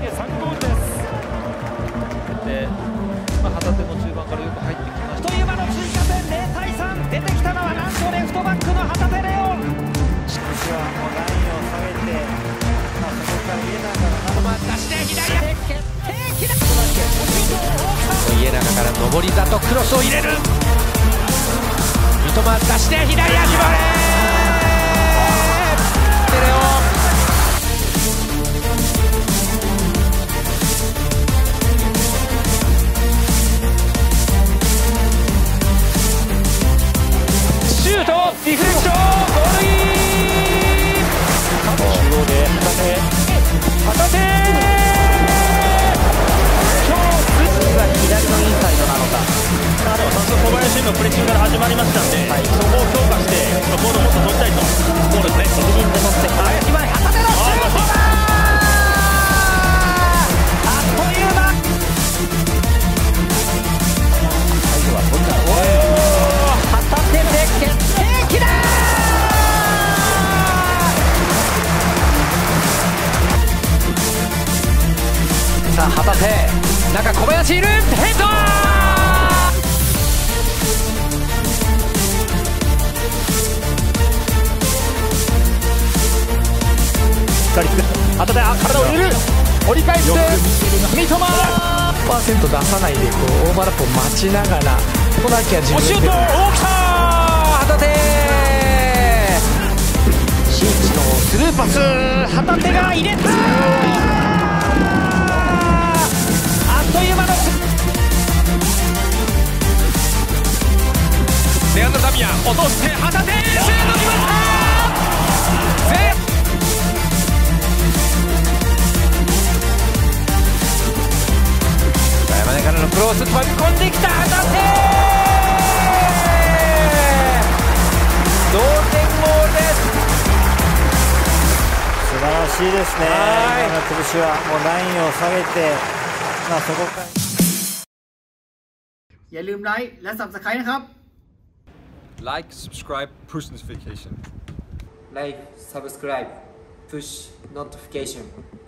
3ゴールです。で、旗手も中盤からよく入ってきました。 という間の追加点0対3、出てきたのはなんとレフトバックの旗手レオン。 私はもうラインを下げて、そこから家長から出して左へ決定機だ。 家長から上り里クロスを入れる。三笘出して左足ボレー。レオン。 シュート、ディフレクション、ゴールイン。中央で旗手。 左のインサイドなのか。 早速小林のプレッシングから始まりましたんで、そこを強化してボールをもっと取りたいと。そうですね。 責任で持って林前旗手のシュートだ。あっという間。 最後は取った。 旗手で決定機だ。 さあ旗手、中小林いる。ヘッド。 旗手、体を入れる。折り返して三笘。 %出さないでこうオーバーラップを待ちながらここだけは自分でシュート、大きさ。 旗手。 新地のスルーパス、旗手が入れた。あっという間のレアンドロダミア落として旗手シュート決まった。山根からのクロス飛び込んできた旗手。同点ゴールです。 素晴らしいですね。今の潰しはもうラインを下げて、そこからอย่าลืมไลค์และ Subscribe นะครับ Like, subscribe, push notification. Like, subscribe, push notification.